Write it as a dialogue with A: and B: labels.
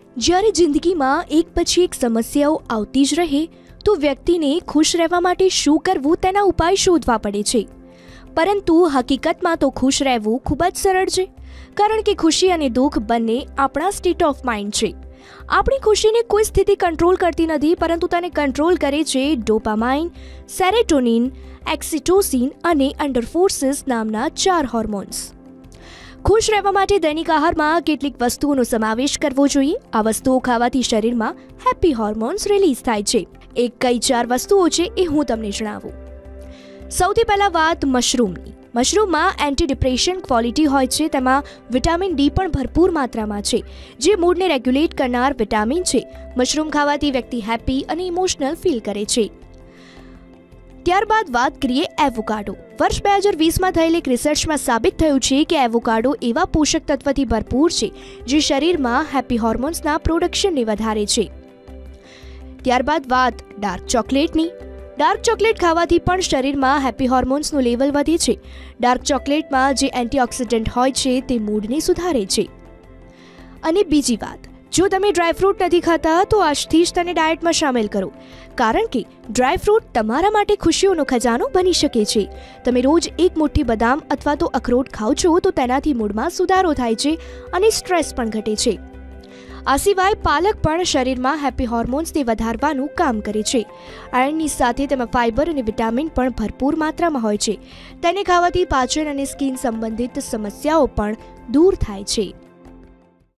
A: જ્યારે જિંદગીમાં એક પછી એક સમસ્યાઓ આવતી જ રહે તો વ્યક્તિને ખુશ રહેવા માટે શું કરવું તેના ઉપાય શોધવા પડે છે. પરંતુ હકીકતમાં તો ખુશ રહેવું ખૂબ જ સરળ છે, કારણ કે ખુશી અને દુઃખ બંને આપણા સ્ટેટ ઓફ માઇન્ડ છે. આપણી ખુશીને કોઈ સ્થિતિ કંટ્રોલ કરતી નથી, પરંતુ તેને કંટ્રોલ કરે છે ડોપામાઇન, સેરેટોનિન, એક્સિટોસિન અને એન્ડોર્ફિન્સ નામના 4 હોર્મોન્સ. ખુશ રહેવા માટે દૈનિક આહારમાં કેટલીક વસ્તુઓનો સમાવેશ કરવો જોઈએ. આ વસ્તુઓ ખાવાથી શરીરમાં હેપી હોર્મોન્સ રિલીઝ થાય છે. કઈ 4 વસ્તુઓ છે એ હું તમને જણાવું. સૌથી પહેલા વાત મશરૂમની. મશરૂમમાં એન્ટી ડિપ્રેશન ક્વોલિટી હોય છે. તેમાં વિટામિન ડી પણ ભરપૂર માત્રામાં છે, જે મૂડને રેગ્યુલેટ કરનાર વિટામિન છે. મશરૂમ ખાવાથી વ્યક્તિ હેપી અને ઇમોશનલ ફીલ કરે છે. ત્યારબાદ વાત કરીએ એવોકાડો. વર્ષ 2020માં થયેલ એક રિસર્ચમાં સાબિત થયું છે કે એવોકાડો એવા પોષક તત્વથી ભરપૂર છે જે શરીરમાં હેપી હોર્મોન્સના પ્રોડક્શનને વધારે છે. ત્યારબાદ વાત ડાર્ક ચોકલેટની. ડાર્ક ચોકલેટ ખાવાથી પણ શરીરમાં હેપી હોર્મોન્સનું લેવલ વધે છે. ડાર્ક ચોકલેટમાં જે એન્ટીઓક્સિડન્ટ હોય છે તે મૂડને સુધારે છે. અને બીજી વાત, જો તમે ડ્રાયફ્રૂટ નથી ખાતા તો આજથી જ તેને ડાયટમાં સામેલ કરો, કારણ કે ડ્રાયફ્રૂટ તમારા માટે ખુશીઓનો ખજાનો બની શકે છે. તમે રોજ એક મુઠ્ઠી બદામ અથવા તો અખરોટ ખાઓ છો તો તેનાથી મૂડમાં સુધારો થાય છે અને સ્ટ્રેસ પણ ઘટે છે. આ સિવાય પાલક પણ શરીરમાં હેપી હોર્મોન્સને વધારવાનું કામ કરે છે. આયર્નની સાથે તેમાં ફાઇબર અને વિટામિન પણ ભરપૂર માત્રામાં હોય છે. તેને ખાવાથી પાચન અને સ્કિન સંબંધિત સમસ્યાઓ પણ દૂર થાય છે.